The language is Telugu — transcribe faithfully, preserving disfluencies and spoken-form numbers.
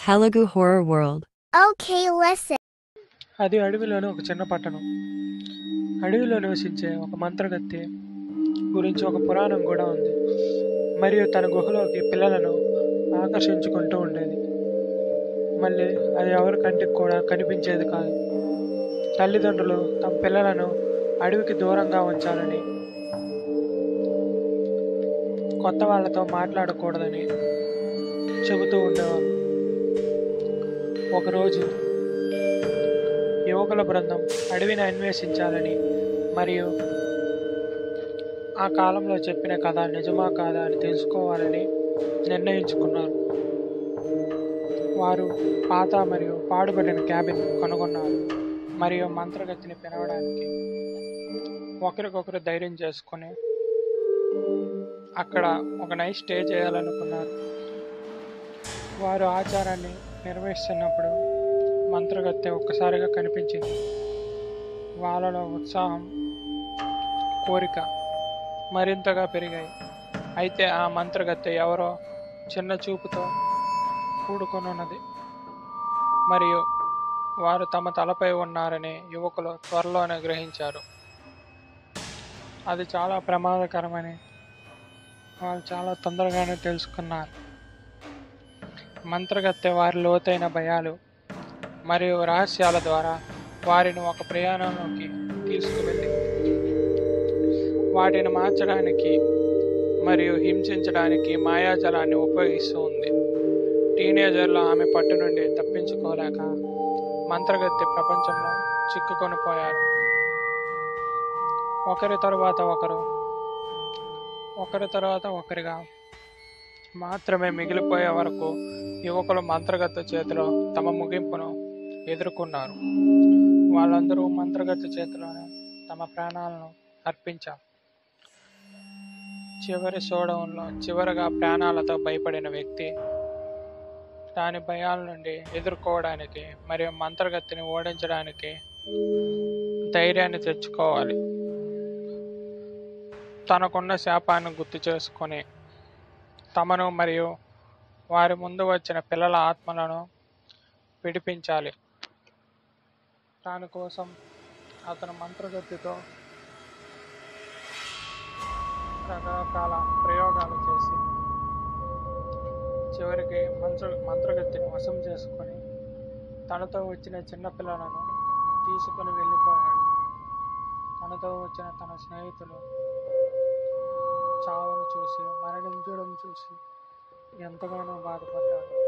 Telugu horror world. Okay, listen. అది అడవిలోని ఒక చిన్న పట్టణం. అడవిలో నివసించే ఒక మంత్రగత్తె గురించి ఒక పురాణం కూడా ఉంది. మరియు తన గుహలోకి పిల్లలను ఆకర్షించుకుంటూ ఉండేది. మళ్ళీ అది ఎవరి కంటికి కూడా కనిపించేది కాదు. తల్లిదండ్రులు తమ పిల్లలను అడవికి దూరంగా ఉంచాలని, కొత్త వాళ్ళతో మాట్లాడకూడదని చెబుతూ ఉండేవారు. ఒకరోజు యువకుల బృందం అడవిని అన్వేషించాలని మరియు ఆ కాలంలో చెప్పిన కథ నిజమా కాదా అని తెలుసుకోవాలని నిర్ణయించుకున్నారు. వారు పాత మరియు పాడుబడిన క్యాబిన్ కనుగొన్నారు మరియు మంత్రగతిని పిలవడానికి ఒకరికొకరు ధైర్యం చేసుకుని అక్కడ ఒక నైట్ స్టే చేయాలనుకున్నారు. వారు ఆచారాన్ని నిర్వహిస్తున్నప్పుడు మంత్రగత్తె ఒక్కసారిగా కనిపించింది. వాళ్ళలో ఉత్సాహం, కోరిక మరింతగా పెరిగాయి. అయితే ఆ మంత్రగత్తె ఎవరో చిన్న చూపుతో కూడుకొనున్నది మరియు వారు తమ తలపై ఉన్నారని యువకులు త్వరలోనే గ్రహించారు. అది చాలా ప్రమాదకరమని వాళ్ళు చాలా తొందరగానే తెలుసుకున్నారు. మంత్రగత్తె వారి లోతైన భయాలు మరియు రహస్యాల ద్వారా వారిని ఒక ప్రయాణంలోకి తీసుకువెళ్ళి వాటిని మార్చడానికి మరియు హింసించడానికి మాయాజలాన్ని ఉపయోగిస్తూ ఉంది. టీనేజర్లు ఆమె పట్టు నుండి తప్పించుకోలేక మంత్రగత్తె ప్రపంచంలో చిక్కుకొని పోయారు. ఒకరి తరువాత ఒకరు ఒకరి తర్వాత ఒకరిగా మాత్రమే మిగిలిపోయే వరకు యువకులు మంత్రగత్తె చేతిలో తమ ముగింపును ఎదుర్కొన్నారు. వాళ్ళందరూ మంత్రగత్తె చేతిలోనే తమ ప్రాణాలను అర్పించారు. చివరి షోడౌన్లో చివరిగా ప్రాణాలతో భయపడిన వ్యక్తి దాని భయాల నుండి ఎదుర్కోవడానికి మరియు మంత్రగత్తెని ఓడించడానికి ధైర్యాన్ని తెచ్చుకోవాలి. తనకున్న శాపాన్ని గుర్తు చేసుకొని తమను మరియు వారి ముందు వచ్చిన పిల్లల ఆత్మలను విడిపించాలి. దానికోసం అతను మంత్రగత్తెతో రకరకాల ప్రయోగాలు చేసి చివరికి మంత్ర మంత్రగత్తెని వశం చేసుకొని తనతో వచ్చిన చిన్నపిల్లలను తీసుకొని వెళ్ళిపోయాడు. తనతో వచ్చిన తన స్నేహితులు చావును చూసి, మరణించడం చూసి ఎంతగానో బాధపడ్డాడు.